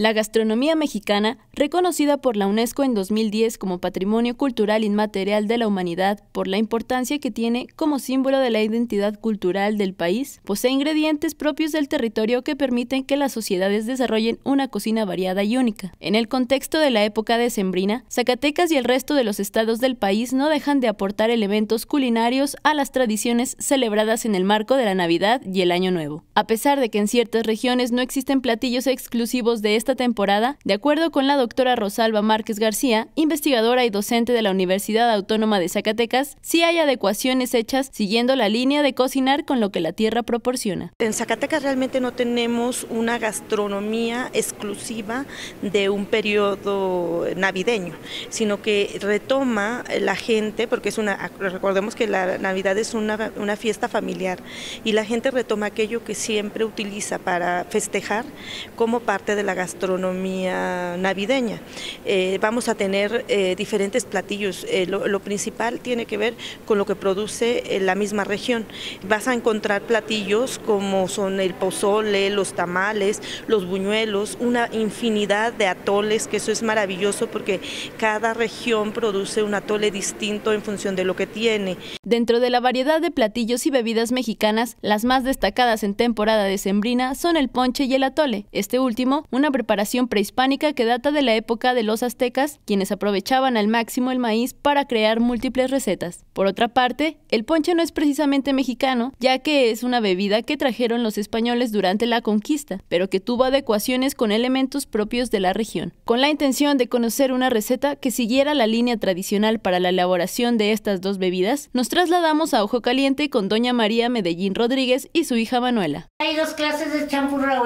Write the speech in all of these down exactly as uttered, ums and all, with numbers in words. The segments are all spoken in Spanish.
La gastronomía mexicana, reconocida por la UNESCO en dos mil diez como Patrimonio Cultural Inmaterial de la Humanidad por la importancia que tiene como símbolo de la identidad cultural del país, posee ingredientes propios del territorio que permiten que las sociedades desarrollen una cocina variada y única. En el contexto de la época decembrina, Zacatecas y el resto de los estados del país no dejan de aportar elementos culinarios a las tradiciones celebradas en el marco de la Navidad y el Año Nuevo. A pesar de que en ciertas regiones no existen platillos exclusivos de esta temporada, de acuerdo con la doctora Rosalba Márquez García, investigadora y docente de la Universidad Autónoma de Zacatecas, sí hay adecuaciones hechas siguiendo la línea de cocinar con lo que la tierra proporciona. En Zacatecas realmente no tenemos una gastronomía exclusiva de un periodo navideño, sino que retoma la gente, porque es una, recordemos que la Navidad es una, una fiesta familiar, y la gente retoma aquello que siempre utiliza para festejar como parte de la gastronomía gastronomía navideña. Eh, vamos a tener eh, diferentes platillos. Eh, lo, lo principal tiene que ver con lo que produce eh, la misma región. Vas a encontrar platillos como son el pozole, los tamales, los buñuelos, una infinidad de atoles, que eso es maravilloso porque cada región produce un atole distinto en función de lo que tiene. Dentro de la variedad de platillos y bebidas mexicanas, las más destacadas en temporada decembrina son el ponche y el atole. Este último, una preparación prehispánica que data de la época de los aztecas, quienes aprovechaban al máximo el maíz para crear múltiples recetas. Por otra parte, el ponche no es precisamente mexicano, ya que es una bebida que trajeron los españoles durante la conquista, pero que tuvo adecuaciones con elementos propios de la región. Con la intención de conocer una receta que siguiera la línea tradicional para la elaboración de estas dos bebidas, nos trasladamos a Ojo Caliente con doña María Medellín Rodríguez y su hija Manuela. Hay dos clases de champurrado,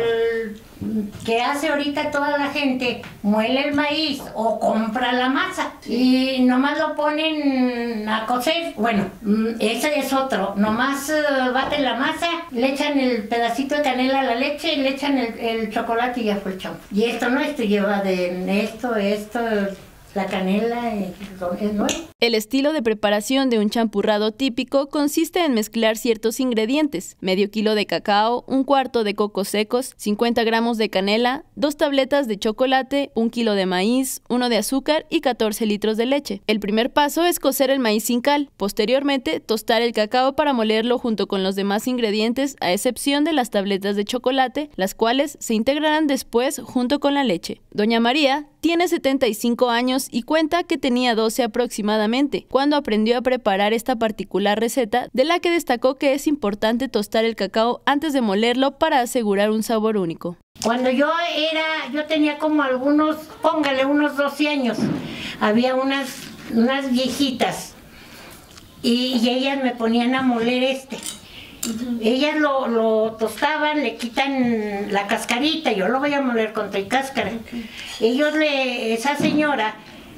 el que hace ahorita toda la gente, muele el maíz o compra la masa y nomás lo ponen a cocer. Bueno, ese es otro, nomás uh, baten la masa, le echan el pedacito de canela a la leche y le echan el, el chocolate y ya fue el champú. Y esto no, esto lleva de esto, esto, la canela, es nuevo. El estilo de preparación de un champurrado típico consiste en mezclar ciertos ingredientes: medio kilo de cacao, un cuarto de cocos secos, cincuenta gramos de canela, dos tabletas de chocolate, un kilo de maíz, uno de azúcar y catorce litros de leche. El primer paso es cocer el maíz sin cal, posteriormente tostar el cacao para molerlo junto con los demás ingredientes, a excepción de las tabletas de chocolate, las cuales se integrarán después junto con la leche. Doña María tiene setenta y cinco años y cuenta que tenía doce aproximadamente cuando aprendió a preparar esta particular receta, de la que destacó que es importante tostar el cacao antes de molerlo para asegurar un sabor único. Cuando yo era, yo tenía como algunos, póngale unos doce años, había unas, unas viejitas y, y ellas me ponían a moler este. Ellas lo, lo tostaban, le quitan la cascarita, yo lo voy a moler con todo y cáscara. Okay. Ellos le, esa señora,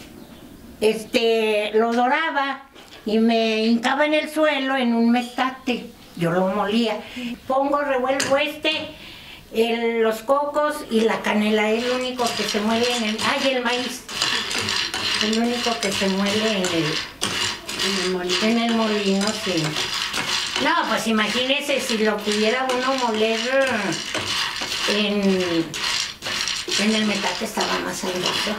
este, lo doraba y me hincaba en el suelo en un metate, yo lo molía. Pongo, revuelvo este, el, los cocos y la canela, es lo único que se muele en el, ay, el maíz, es lo único que se muele en el, en el molino, en el molino, sí. No, pues imagínese si lo pudiera uno moler en, en el metate, estaba más sabroso.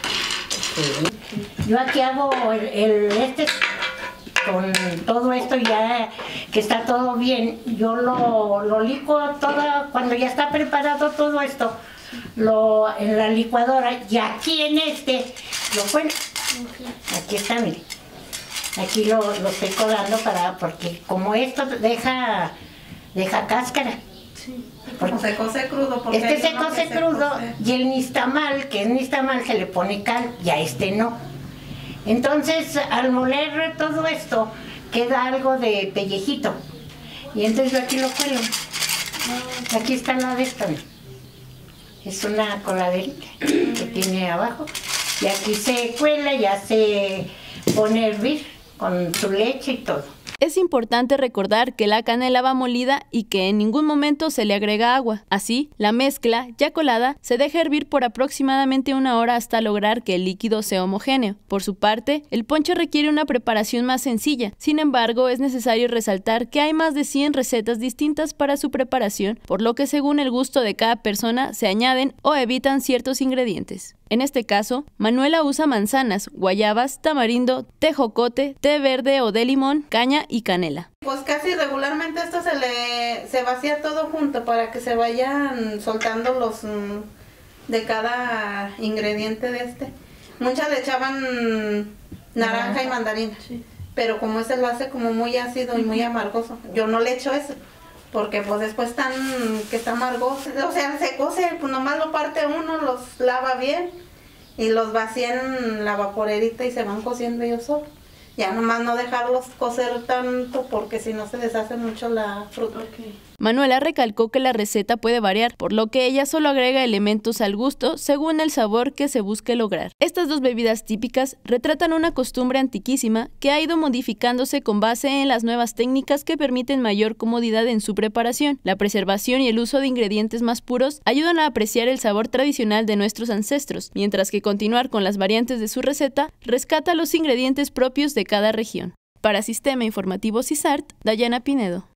Sí. Yo aquí hago el, el este, con todo esto ya que está todo bien, yo lo, lo licuo todo, cuando ya está preparado todo esto, lo, en la licuadora, y aquí en este, lo cuelo. Aquí está, mire. Aquí lo, lo estoy colando para, porque como esto deja, deja cáscara. Sí. Como se cose crudo. Porque este se cose crudo y el nixtamal, que es nixtamal, se le pone cal, y a este no. Entonces, al moler todo esto, queda algo de pellejito. Y entonces yo aquí lo cuelo. Aquí está la de esta. Es una coladerita que tiene abajo. Y aquí se cuela, ya se pone a hervir con su leche y todo. Es importante recordar que la canela va molida y que en ningún momento se le agrega agua. Así, la mezcla, ya colada, se deja hervir por aproximadamente una hora hasta lograr que el líquido sea homogéneo. Por su parte, el ponche requiere una preparación más sencilla. Sin embargo, es necesario resaltar que hay más de cien recetas distintas para su preparación, por lo que según el gusto de cada persona se añaden o evitan ciertos ingredientes. En este caso, Manuela usa manzanas, guayabas, tamarindo, tejocote, té verde o de limón, caña y canela. Pues casi regularmente esto se le se vacía todo junto para que se vayan soltando los mm, de cada ingrediente de este. Muchas le echaban naranja y mandarina, sí. Pero como ese lo hace como muy ácido y muy amargoso, yo no le echo eso. Porque pues después tan que está amargoso, o sea, se cose, pues nomás lo parte uno, los lava bien y los vacía en la vaporerita y se van cociendo ellos solos. Ya nomás no dejarlos cocer tanto porque si no se deshace mucho la fruta. Okay. Manuela recalcó que la receta puede variar, por lo que ella solo agrega elementos al gusto según el sabor que se busque lograr. Estas dos bebidas típicas retratan una costumbre antiquísima que ha ido modificándose con base en las nuevas técnicas que permiten mayor comodidad en su preparación. La preservación y el uso de ingredientes más puros ayudan a apreciar el sabor tradicional de nuestros ancestros, mientras que continuar con las variantes de su receta rescata los ingredientes propios de cada región. Para Sistema Informativo CISART, Dayana Pinedo.